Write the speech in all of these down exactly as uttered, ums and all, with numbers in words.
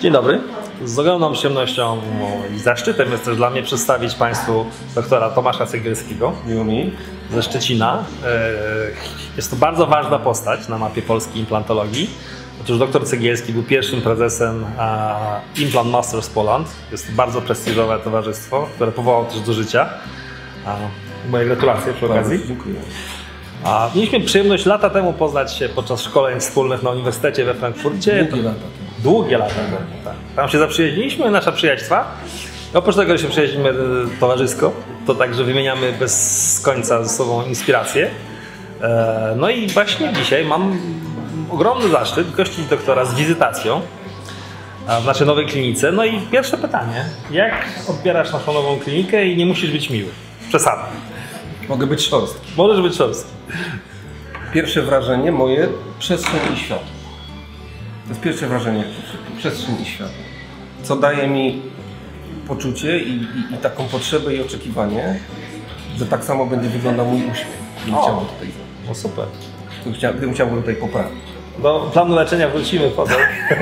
Dzień dobry. Z ogromną przyjemnością i zaszczytem jest też dla mnie przedstawić Państwu doktora Tomasza Cegielskiego. Miło mi. Ze Szczecina. Jest to bardzo ważna postać na mapie polskiej implantologii. Otóż doktor Cegielski był pierwszym prezesem Implant Masters Poland. Jest to bardzo prestiżowe towarzystwo, które powołało też do życia. Moje gratulacje przy okazji. Bardzo dziękuję. A mieliśmy przyjemność lata temu poznać się podczas szkoleń wspólnych na Uniwersytecie we Frankfurcie. Długie lata. Długie lata temu, tak. Tam się zaprzyjaźniliśmy, nasza przyjaźństwa. Oprócz tego, że się przyjaźnimy towarzysko, to także wymieniamy bez końca ze sobą inspiracje. No i właśnie dzisiaj mam ogromny zaszczyt gościć doktora z wizytacją w naszej nowej klinice. No i pierwsze pytanie, jak odbierasz naszą nową klinikę i nie musisz być miły? Przesada. Mogę być szorstki. Możesz być szorstki. Pierwsze wrażenie moje, przestrzeń i światło. To jest pierwsze wrażenie, przestrzeń i światło. Co daje mi poczucie i, i, i taką potrzebę i oczekiwanie, że tak samo będzie wyglądał mój uśmiech. Gdybym chciał tutaj, no super. Gdybym chciał, gdybym chciał go tutaj poprawić. Do planu leczenia wrócimy potem.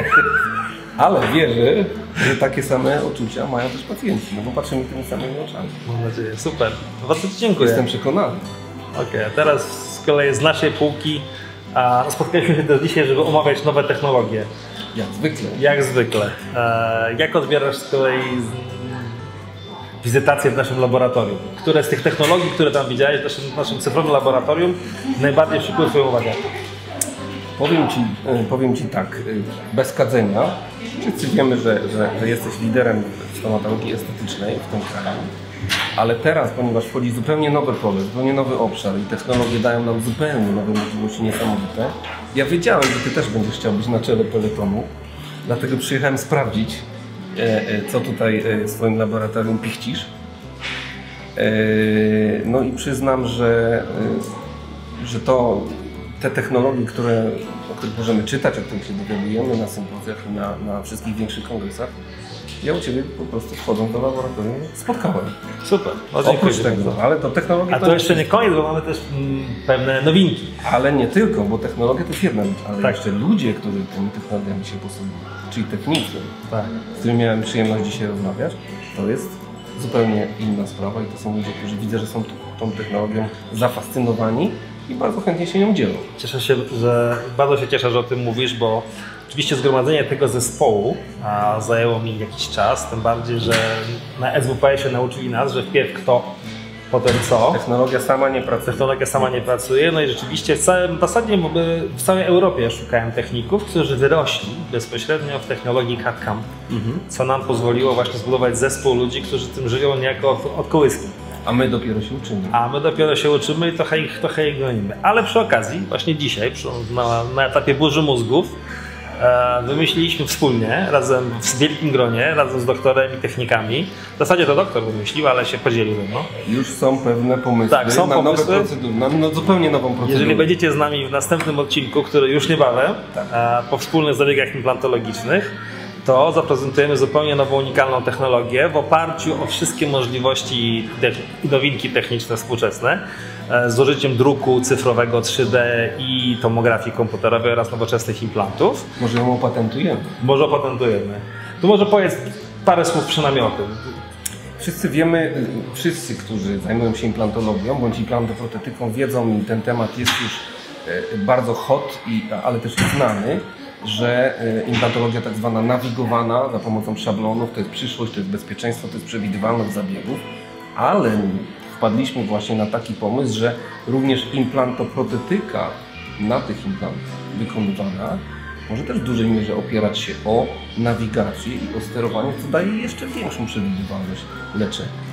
Ale wierzę, że takie same odczucia mają też pacjenci, no bo patrzymy tymi samymi oczami. Mam nadzieję, super. Bardzo Ci dziękuję. Jestem przekonany. Okej, okay, a teraz z kolei z naszej półki a spotkaliśmy się też dzisiaj, żeby omawiać nowe technologie. Jak zwykle. Jak zwykle. E, jak odbierasz z kolei wizytację w naszym laboratorium? Które z tych technologii, które tam widziałeś w naszym, w naszym cyfrowym laboratorium, najbardziej przykuły Twoją uwagę? Powiem Ci, powiem Ci tak, bez kadzenia. Wszyscy wiemy, że, że, że jesteś liderem stomatologii estetycznej w tym kraju. Ale teraz, ponieważ wchodzi zupełnie nowe pole, zupełnie nowy obszar i technologie dają nam zupełnie nowe możliwości niesamowite, ja wiedziałem, że Ty też będziesz chciał być na czele peletonu, dlatego przyjechałem sprawdzić, co tutaj w swoim laboratorium pichcisz. No i przyznam, że, że to te technologie, które, o których możemy czytać, o których się dowiadujemy na sympozjach i na, na wszystkich większych kongresach, ja u Ciebie po prostu wchodząc do laboratorium spotkałem. Super. Oprócz tego, ale to technologia... A to, to jeszcze nie koniec, bo mamy też mm, pewne nowinki. Ale nie tylko, bo technologia to jest jedna rzecz, ale tak. jeszcze ludzie, którzy tymi technologiami się posługują, czyli technicy, tak. z którymi miałem przyjemność dzisiaj rozmawiać, to jest zupełnie inna sprawa i to są ludzie, którzy widzę, że są tą technologią zafascynowani i bardzo chętnie się nią dzielą. Cieszę się, że bardzo się cieszę, że o tym mówisz, bo oczywiście zgromadzenie tego zespołu a, zajęło mi jakiś czas, tym bardziej, że na S W P się nauczyli nas, że wpierw kto, potem co. Technologia sama nie pracuje. Technologia sama nie pracuje, no i rzeczywiście w, całym, w zasadzie w całej Europie szukałem techników, którzy wyrośli bezpośrednio w technologii C A D/C A M, mhm. co nam pozwoliło właśnie zbudować zespół ludzi, którzy tym żyją niejako od, od kołyski. A my dopiero się uczymy. A my dopiero się uczymy i trochę ich, trochę ich gonimy. Ale przy okazji, właśnie dzisiaj, przy, na, na etapie burzy mózgów, e, wymyśliliśmy wspólnie, razem w wielkim gronie, razem z doktorem i technikami. W zasadzie to doktor wymyślił, ale się podzielił. No. Już są pewne pomysły tak, są na pomysły. nowe procedury, na no, zupełnie nową procedurę. Jeżeli będziecie z nami w następnym odcinku, który już niebawem, tak. e, po wspólnych zabiegach implantologicznych, to zaprezentujemy zupełnie nową, unikalną technologię w oparciu o wszystkie możliwości i nowinki techniczne współczesne z użyciem druku cyfrowego trzy D i tomografii komputerowej oraz nowoczesnych implantów. Może ją opatentujemy. Może opatentujemy. To może powiedz parę słów przynajmniej o tym. Wszyscy wiemy, wszyscy, którzy zajmują się implantologią bądź implantoprotetyką, wiedzą i ten temat jest już bardzo hot, i, ale też znany, że implantologia tak zwana nawigowana za pomocą szablonów to jest przyszłość, to jest bezpieczeństwo, to jest przewidywalność zabiegów, ale wpadliśmy właśnie na taki pomysł, że również implantoprotetyka na tych implantach wykonywana może też w dużej mierze opierać się o nawigację i o sterowanie, co daje jeszcze większą przewidywalność leczenia.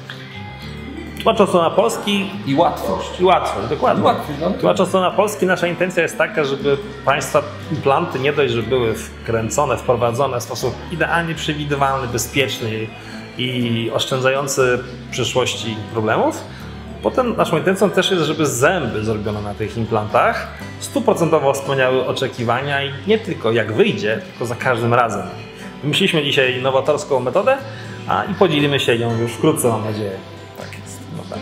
Tłumacząc to na polski i łatwość. I łatwość, dokładnie. I łatwość, no. Tłumacząc to na polski, nasza intencja jest taka, żeby Państwa implanty nie dość, że były wkręcone, wprowadzone w sposób idealnie przewidywalny, bezpieczny i oszczędzający w przyszłości problemów. Potem naszą intencją też jest, żeby zęby zrobione na tych implantach stuprocentowo spełniały oczekiwania i nie tylko jak wyjdzie, tylko za każdym razem. Wymyśliliśmy dzisiaj nowatorską metodę a, i podzielimy się nią już wkrótce, mam nadzieję. Tak jest. No tak.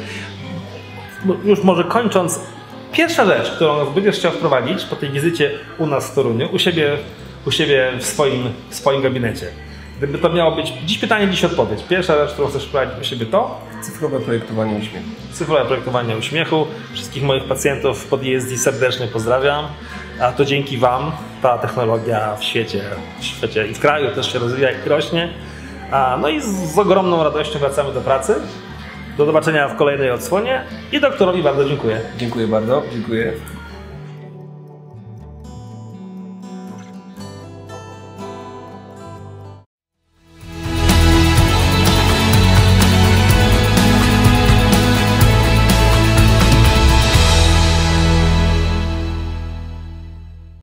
No, już może kończąc, pierwsza rzecz, którą będziesz chciał wprowadzić po tej wizycie u nas w Toruniu, u siebie u siebie w swoim, w swoim gabinecie. Gdyby to miało być dziś pytanie, dziś odpowiedź. Pierwsza rzecz, którą chcesz wprowadzić u siebie to? Cyfrowe projektowanie uśmiechu. Cyfrowe projektowanie uśmiechu. Wszystkich moich pacjentów pod E S D serdecznie pozdrawiam. A to dzięki Wam ta technologia w świecie, w świecie i w kraju też się rozwija i rośnie. A, no i z, z ogromną radością wracamy do pracy. Do zobaczenia w kolejnej odsłonie i doktorowi bardzo dziękuję. Dziękuję bardzo. Dziękuję.